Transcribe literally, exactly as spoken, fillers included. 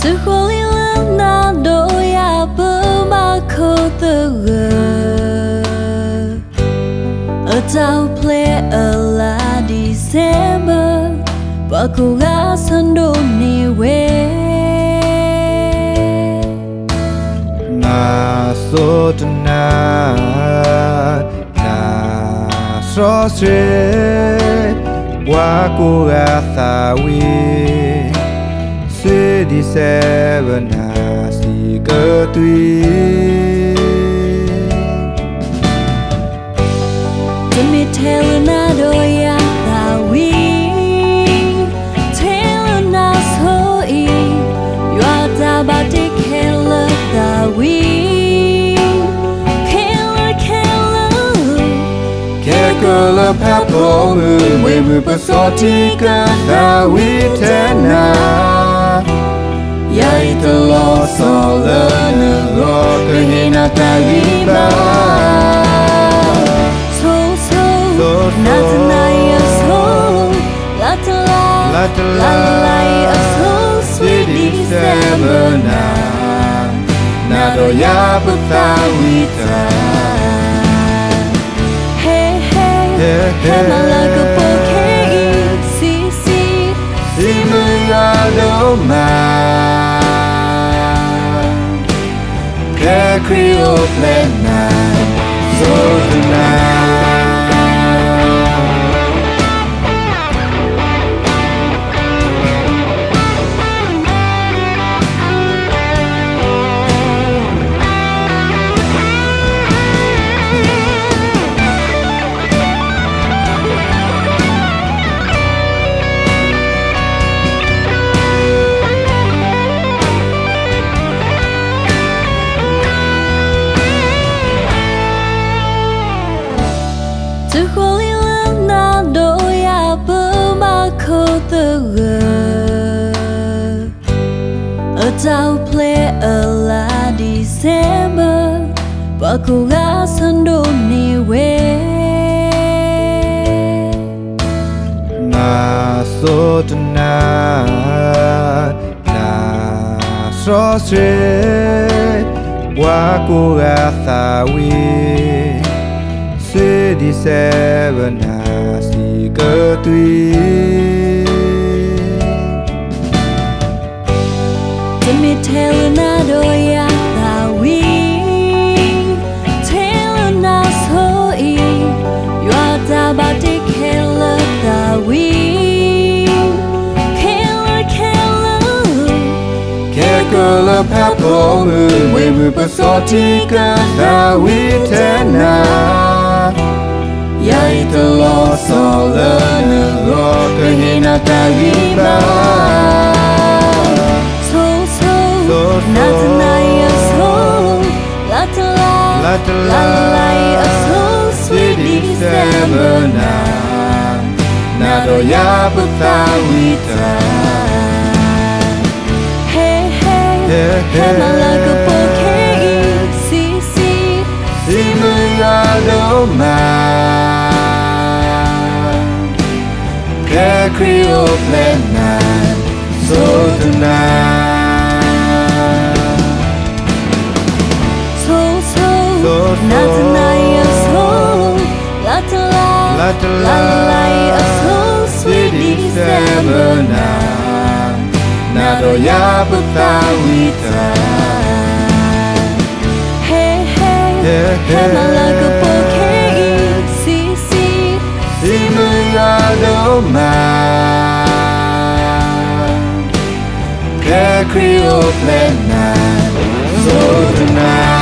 từ khổ li lăng na đôi à bơ mà khô từ ở tàu play ở là December và cô gái sân đồ ni về na so na na so sre wa cô gái ta vi suy đi xe bên na si cơ tuy Let me tell you na đôi à ta vi tell you na so i you are the body killer ta vi killer killer kẻ cơ lơ phép cổ mưa mười mười bớt gió chỉ cả ta vi thế na yai tơ lo so lơ nơ gò cơ hi na ta vi ba na tonight a soul, la ta la, la ta la la a soul, sweet December na, na do ya puta wita. Hey hey, hey hey ma la ko po ke si si, si mu ya do ma, ke Creole plan na, so tonight. từ khổ li lăng na đôi à bơ mà khô từ ở tàu play ở là December và cô gái sân đồ ni về na so na na so sre wa cô gái ta vi suy đi xe bên na si cơ tuy Let me tell you na đôi à ta vi tell you na so i you are the body killer ta vi killer killer kẻ cơ lơ phép cổ mưa mười mười bớt gió chỉ cả ta vi thế na yai tơ lo so lơ nơ gò cơ hi na ta vi ba so so na tonight a soul la ta la la ta la la a soul sweet December na na do ya puta wita hey hey hey hey ma la ko po ke si si si mu ya do ma ke Creole plan na so tonight so so na tonight a soul la ta la la ta la la a soul sweet December na na do ya puta wita hey hey hey hey ma la ko po ke si si si mu ya do ma ke Creole plan na so tonight